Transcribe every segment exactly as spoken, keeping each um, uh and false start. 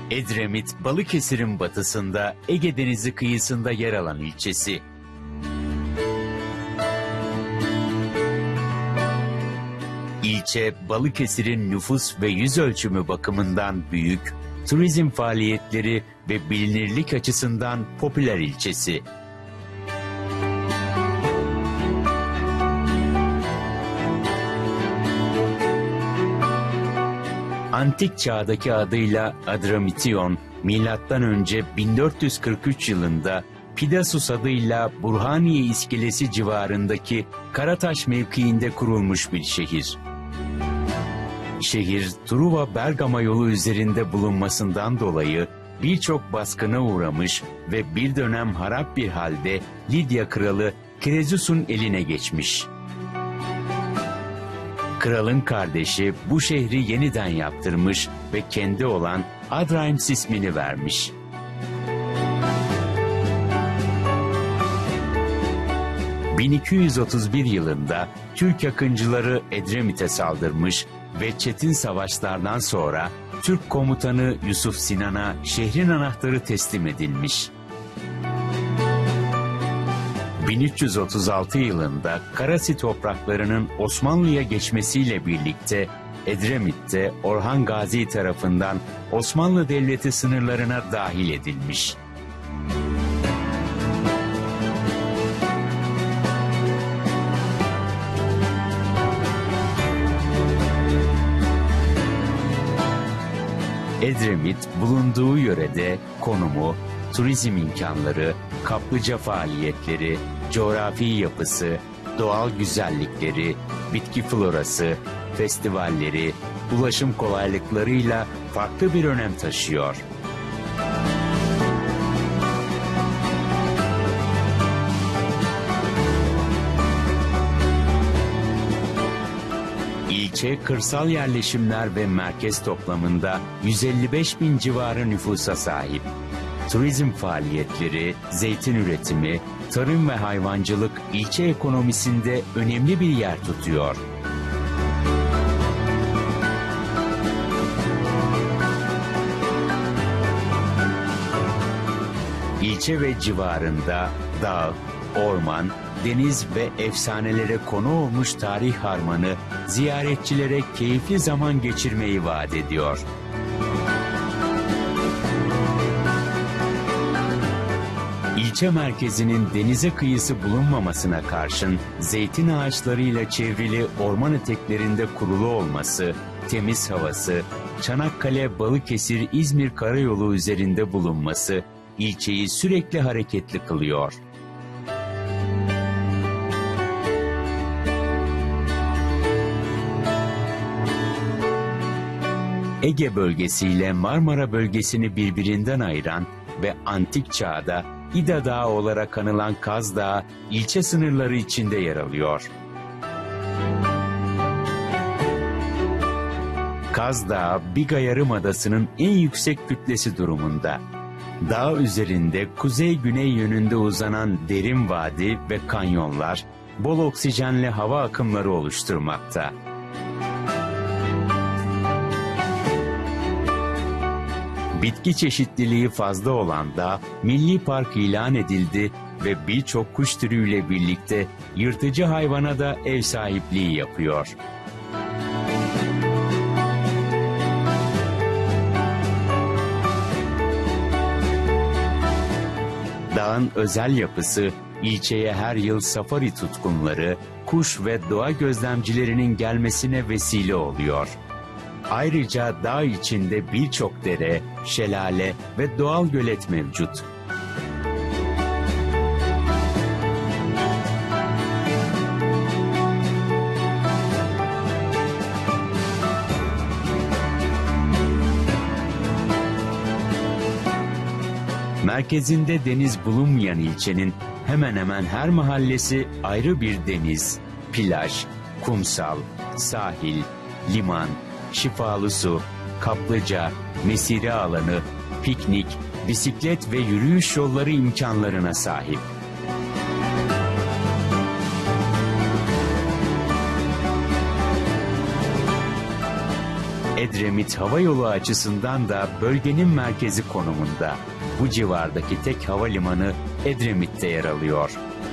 Edremit, Balıkesir'in batısında Ege Denizi kıyısında yer alan ilçesi. İlçe, Balıkesir'in nüfus ve yüz ölçümü bakımından büyük, turizm faaliyetleri ve bilinirlik açısından popüler ilçesi. Antik çağdaki adıyla Adramityon, milattan önce bin dört yüz kırk üç yılında Pidasus adıyla Burhaniye iskelesi civarındaki Karataş mevkiinde kurulmuş bir şehir. Şehir, Truva-Bergama yolu üzerinde bulunmasından dolayı birçok baskına uğramış ve bir dönem harap bir halde Lidya kralı Krezus'un eline geçmiş. Kralın kardeşi bu şehri yeniden yaptırmış ve kendi olan Adraims ismini vermiş. bin iki yüz otuz bir yılında Türk akıncıları Edremit'e saldırmış ve çetin savaşlardan sonra Türk komutanı Yusuf Sinan'a şehrin anahtarı teslim edilmiş. bin üç yüz otuz altı yılında Karasi topraklarının Osmanlı'ya geçmesiyle birlikte Edremit'te Orhan Gazi tarafından Osmanlı Devleti sınırlarına dahil edilmiş. Edremit, bulunduğu yörede konumu, turizm imkanları, kaplıca faaliyetleri, coğrafi yapısı, doğal güzellikleri, bitki florası, festivalleri, ulaşım kolaylıklarıyla farklı bir önem taşıyor. İlçe, kırsal yerleşimler ve merkez toplamında yüz elli beş bin civarı nüfusa sahip. Turizm faaliyetleri, zeytin üretimi, tarım ve hayvancılık ilçe ekonomisinde önemli bir yer tutuyor. İlçe ve civarında dağ, orman, deniz ve efsanelere konu olmuş tarih harmanı ziyaretçilere keyifli zaman geçirmeyi vaat ediyor. İlçe merkezinin denize kıyısı bulunmamasına karşın zeytin ağaçlarıyla çevrili orman eteklerinde kurulu olması, temiz havası, Çanakkale-Balıkesir-İzmir karayolu üzerinde bulunması ilçeyi sürekli hareketli kılıyor. Ege bölgesiyle Marmara bölgesini birbirinden ayıran ve antik çağda İda Dağı olarak anılan Kaz Dağı ilçe sınırları içinde yer alıyor. Kaz Dağı, Biga Yarımadası'nın en yüksek kütlesi durumunda. Dağ üzerinde kuzey-güney yönünde uzanan derin vadi ve kanyonlar, bol oksijenli hava akımları oluşturmakta. Bitki çeşitliliği fazla olan dağ, milli park ilan edildi ve birçok kuş türüyle birlikte yırtıcı hayvana da ev sahipliği yapıyor. Dağın özel yapısı, ilçeye her yıl safari tutkunları, kuş ve doğa gözlemcilerinin gelmesine vesile oluyor. Ayrıca dağ içinde birçok dere, şelale ve doğal gölet mevcut. Merkezinde deniz bulunmayan ilçenin hemen hemen her mahallesi ayrı bir deniz, plaj, kumsal, sahil, liman, şifalı su, kaplıca, mesire alanı, piknik, bisiklet ve yürüyüş yolları imkanlarına sahip. Edremit Havayolu açısından da bölgenin merkezi konumunda. Bu civardaki tek havalimanı Edremit'te yer alıyor.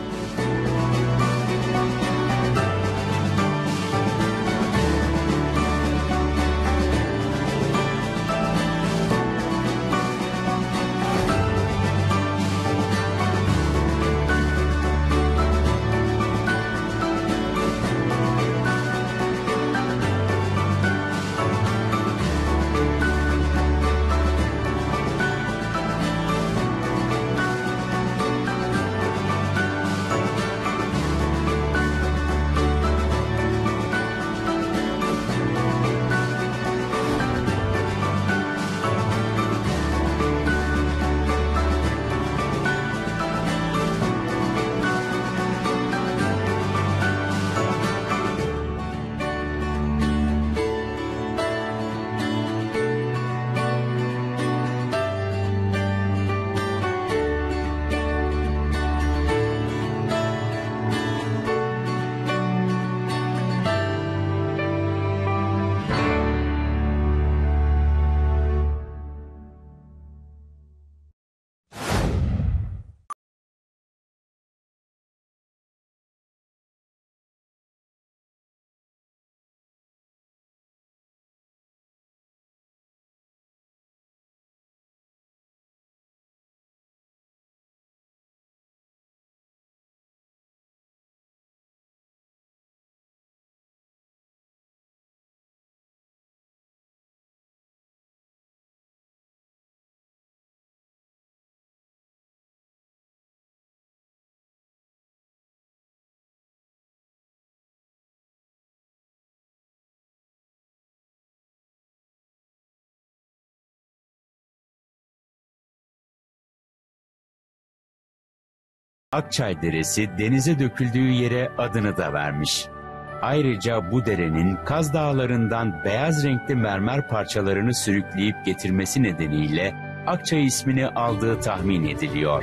Akçay Deresi denize döküldüğü yere adını da vermiş. Ayrıca bu derenin Kaz Dağları'ndan beyaz renkli mermer parçalarını sürükleyip getirmesi nedeniyle Akçay ismini aldığı tahmin ediliyor.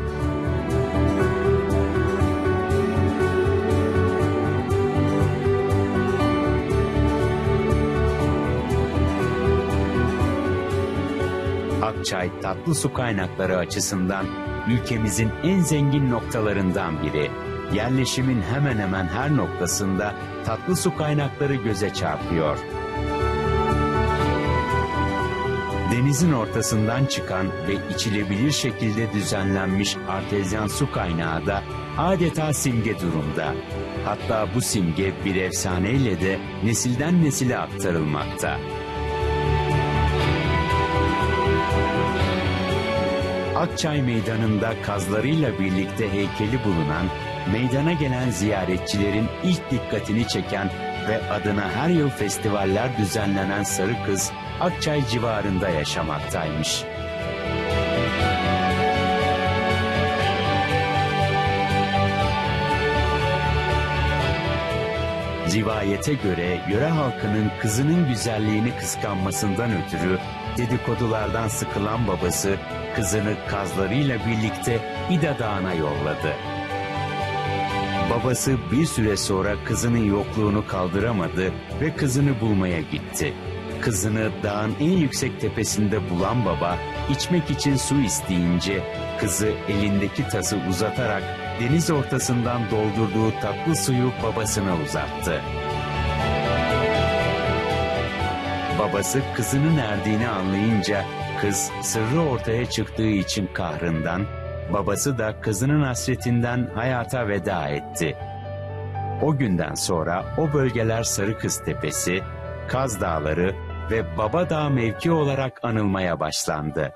Akçay tatlı su kaynakları açısından ülkemizin en zengin noktalarından biri. Yerleşimin hemen hemen her noktasında tatlı su kaynakları göze çarpıyor. Denizin ortasından çıkan ve içilebilir şekilde düzenlenmiş artezyan su kaynağı da adeta simge durumda. Hatta bu simge bir efsaneyle de nesilden nesile aktarılmakta. Akçay Meydanı'nda kazlarıyla birlikte heykeli bulunan, meydana gelen ziyaretçilerin ilk dikkatini çeken ve adına her yıl festivaller düzenlenen Sarı Kız, Akçay civarında yaşamaktaymış. Rivayete göre yöre halkının kızının güzelliğini kıskanmasından ötürü dedikodulardan sıkılan babası kızını kazlarıyla birlikte İda Dağı'na yolladı. Babası bir süre sonra kızının yokluğunu kaldıramadı ve kızını bulmaya gitti. Kızını dağın en yüksek tepesinde bulan baba içmek için su isteyince kızı elindeki tası uzatarak deniz ortasından doldurduğu tatlı suyu babasına uzattı. Babası kızının erdiğini anlayınca kız sırrı ortaya çıktığı için kahrından, babası da kızının hasretinden hayata veda etti. O günden sonra o bölgeler Sarı Kız Tepesi, Kaz Dağları ve Baba Dağ mevki olarak anılmaya başlandı.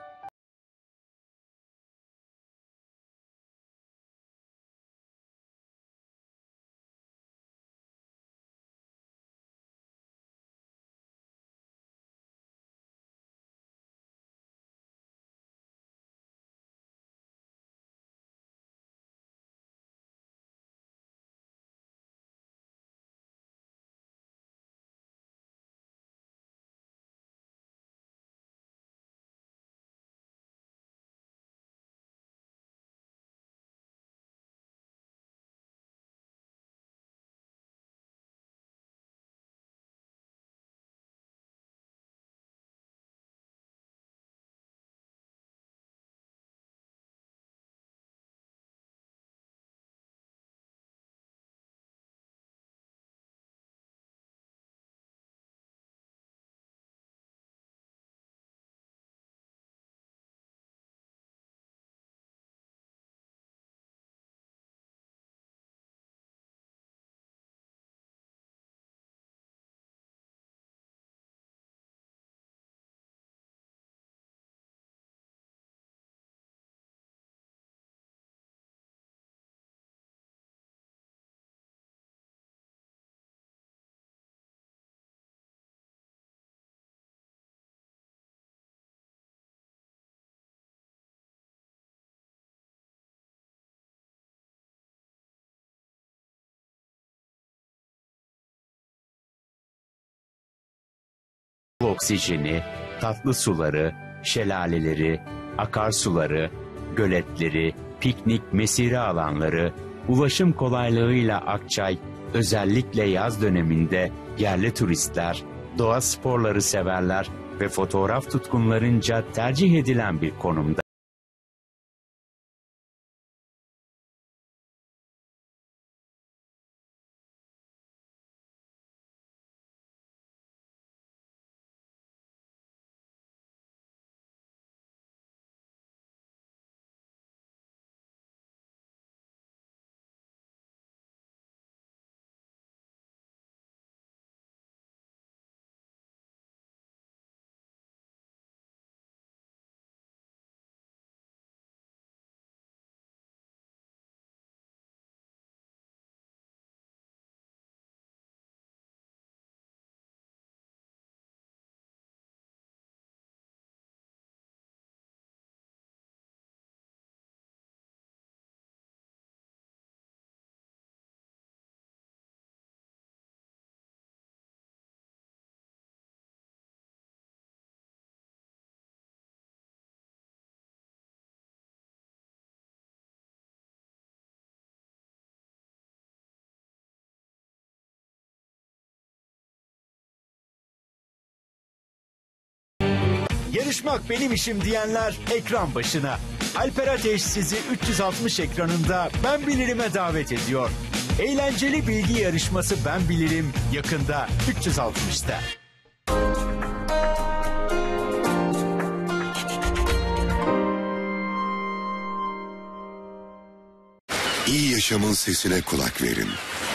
bu oksijeni tatlı suları, şelaleleri, akarsuları, göletleri, piknik mesire alanları, ulaşım kolaylığıyla Akçay, özellikle yaz döneminde yerli turistler, doğa sporları severler ve fotoğraf tutkunlarınca tercih edilen bir konumda. Yarışmak benim işim diyenler ekran başına. Alper Ateş sizi üç yüz altmış ekranında Ben Bilir'ime davet ediyor. Eğlenceli bilgi yarışması Ben Bilir'im yakında üç yüz altmışta. İyi yaşamın sesine kulak verin.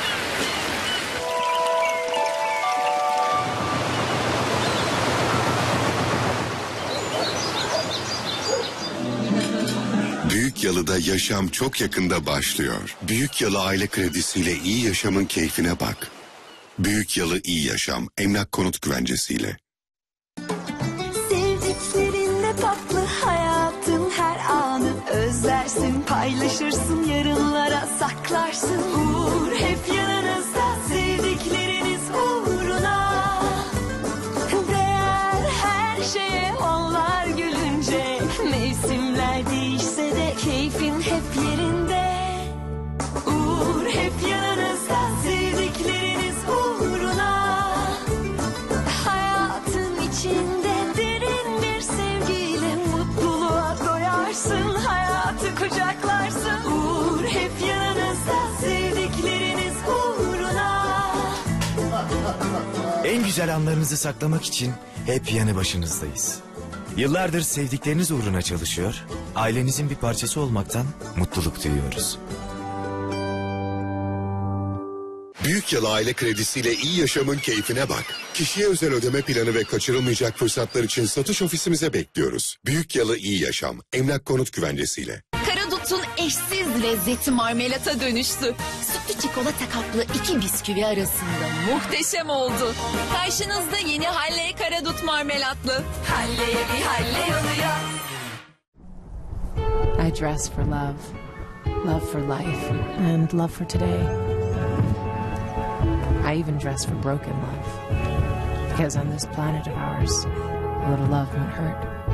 Büyük Yalı'da yaşam çok yakında başlıyor. Büyük Yalı Aile Kredisi'yle iyi yaşamın keyfine bak. Büyük Yalı İyi Yaşam, emlak konut güvencesiyle. Sevdiklerinle tatlı hayatın her anı özlersin, paylaşırsın, yarınlara saklarsın. Uğur hep yanınızda, sevdikleriniz uğruna. Değer her şeye onlar gülünce, mevsimler değişse de keyfin hep yerinde. Uğur hep yanınızda, sevdikleriniz uğruna. Hayatın içinde derin bir sevgiyle mutluluğa doyarsın, hayatı kucaklarsın. Uğur hep yanınızda, sevdikleriniz uğruna. En güzel anlarınızı saklamak için hep yanı başınızdayız. Yıllardır sevdikleriniz uğruna çalışıyor, ailenizin bir parçası olmaktan mutluluk duyuyoruz. Büyük Yalı Aile Kredisi'yle iyi yaşamın keyfine bak. Kişiye özel ödeme planı ve kaçırılmayacak fırsatlar için satış ofisimize bekliyoruz. Büyük Yalı İyi Yaşam, emlak konut güvencesiyle. Karadut'un eşsiz lezzeti marmelata dönüştü. Sütlü çikolata kaplı iki bisküvi arasında muhteşem oldu. Karşınızda yeni Halley Karadut marmelatlı. Halley'e bir Halley oluyor. I dress for love, love for life, and love for today. I even dress for broken love, because on this planet of ours, a little love won't hurt.